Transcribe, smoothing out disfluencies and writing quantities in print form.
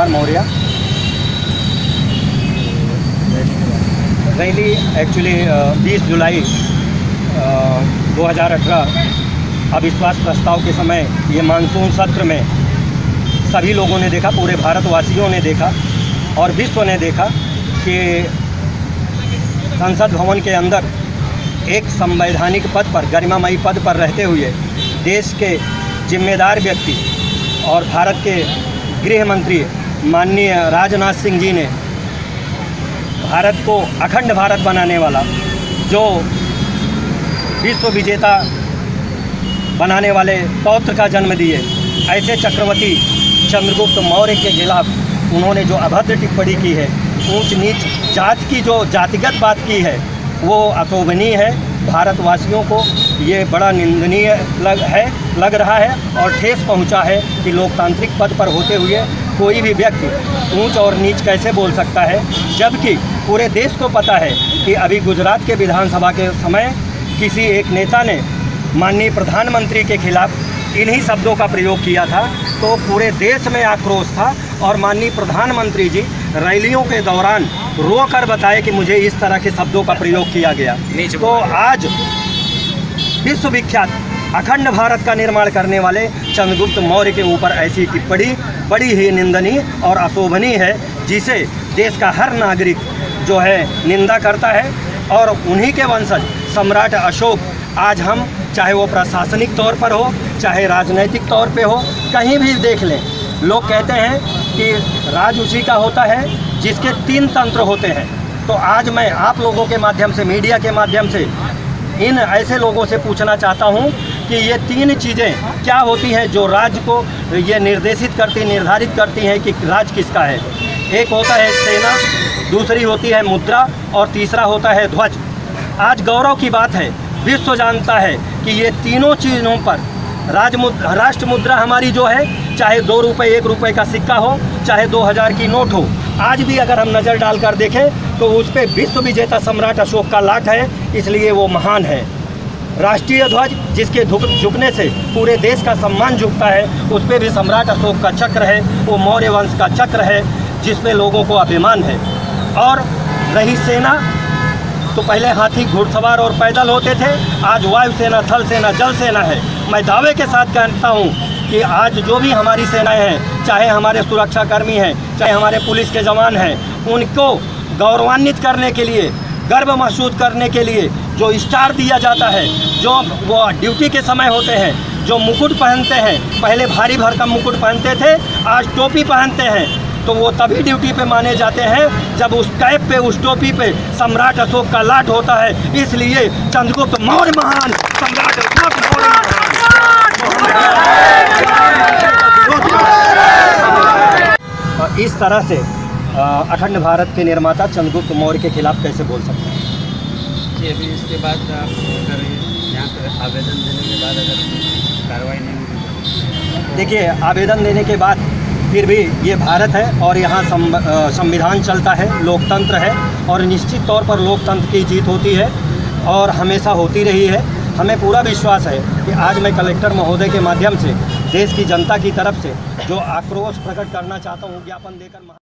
Kumar Maurya. Rally actually 20 जुलाई 2018 अविश्वास प्रस्ताव के समय ये मानसून सत्र में सभी लोगों ने देखा, पूरे भारतवासियों ने देखा और विश्व ने देखा कि संसद भवन के अंदर एक संवैधानिक पद पर, गरिमामयी पद पर रहते हुए देश के जिम्मेदार व्यक्ति और भारत के गृह मंत्री माननीय राजनाथ सिंह जी ने भारत को अखंड भारत बनाने वाला, जो विश्व विजेता बनाने वाले पौत्र का जन्म दिए, ऐसे चक्रवर्ती चंद्रगुप्त मौर्य के खिलाफ उन्होंने जो अभद्र टिप्पणी की है, ऊंच नीच जात की जो जातिगत बात की है, वो अशोभनीय है। भारतवासियों को ये बड़ा निंदनीय लग रहा है और ठेस पहुंचा है कि लोकतांत्रिक पद पर होते हुए कोई भी व्यक्ति ऊंच और नीच कैसे बोल सकता है, जबकि पूरे देश को पता है कि अभी गुजरात के विधानसभा के समय किसी एक नेता ने माननीय प्रधानमंत्री के खिलाफ इन्हीं शब्दों का प्रयोग किया था, तो पूरे देश में आक्रोश था और माननीय प्रधानमंत्री जी रैलियों के दौरान रो कर बताए कि मुझे इस तरह के शब्दों का प्रयोग किया गया। तो आज विश्व विख्यात अखंड भारत का निर्माण करने वाले चंद्रगुप्त मौर्य के ऊपर ऐसी टिप्पणी बड़ी ही निंदनीय और अशोभनीय है, जिसे देश का हर नागरिक जो है निंदा करता है। और उन्हीं के वंशज सम्राट अशोक, आज हम चाहे वो प्रशासनिक तौर पर हो, चाहे राजनैतिक तौर पे हो, कहीं भी देख लें, लोग कहते हैं कि राज उसी का होता है जिसके 3 तंत्र होते हैं। तो आज मैं आप लोगों के माध्यम से, मीडिया के माध्यम से इन ऐसे लोगों से पूछना चाहता हूं कि ये 3 चीज़ें क्या होती हैं जो राज्य को ये निर्धारित करती हैं कि राज किसका है। एक होता है सेना, दूसरी होती है मुद्रा और तीसरा होता है ध्वज। आज गौरव की बात है, विश्व जानता है कि ये तीनों चीज़ों पर राष्ट्र मुद्रा हमारी जो है, चाहे 2 रुपये 1 रुपये का सिक्का हो, चाहे 2000 की नोट हो, आज भी अगर हम नज़र डालकर देखें तो उस पर विश्व विजेता सम्राट अशोक का लाट है, इसलिए वो महान है। राष्ट्रीय ध्वज जिसके झुकने से पूरे देश का सम्मान झुकता है, उस पर भी सम्राट अशोक का चक्र है, वो मौर्य वंश का चक्र है, जिसमें लोगों को अभिमान है। और रही सेना, तो पहले हाथी, घुड़सवार और पैदल होते थे, आज वायुसेना, थल सेना, जल सेना है। मैं दावे के साथ कहता हूँ कि आज जो भी हमारी सेनाएं हैं, चाहे हमारे सुरक्षाकर्मी हैं, चाहे हमारे पुलिस के जवान हैं, उनको गौरवान्वित करने के लिए, गर्व महसूस करने के लिए जो स्टार दिया जाता है, जो वो ड्यूटी के समय होते हैं, जो मुकुट पहनते हैं, पहले भारी भरकम मुकुट पहनते थे, आज टोपी पहनते हैं, तो वो तभी ड्यूटी पे माने जाते हैं जब उस कैप पे, उस टोपी पे सम्राट अशोक का लाट होता है। इसलिए चंद्रगुप्त मौर्य महान, सम्राट अशोक मौर्य महान। और इस तरह से अखंड भारत के निर्माता चंद्रगुप्त मौर्य के खिलाफ कैसे बोल सकते हैं जी? अभी इसके बाद आप अगर यहाँ पर आवेदन देने के बाद अगर कार्रवाई नहीं होगी, देखिए, आवेदन देने के बाद फिर भी ये भारत है और यहाँ संविधान चलता है, लोकतंत्र है और निश्चित तौर पर लोकतंत्र की जीत होती है और हमेशा होती रही है। हमें पूरा विश्वास है कि आज मैं कलेक्टर महोदय के माध्यम से देश की जनता की तरफ से जो आक्रोश प्रकट करना चाहता हूँ, ज्ञापन देकर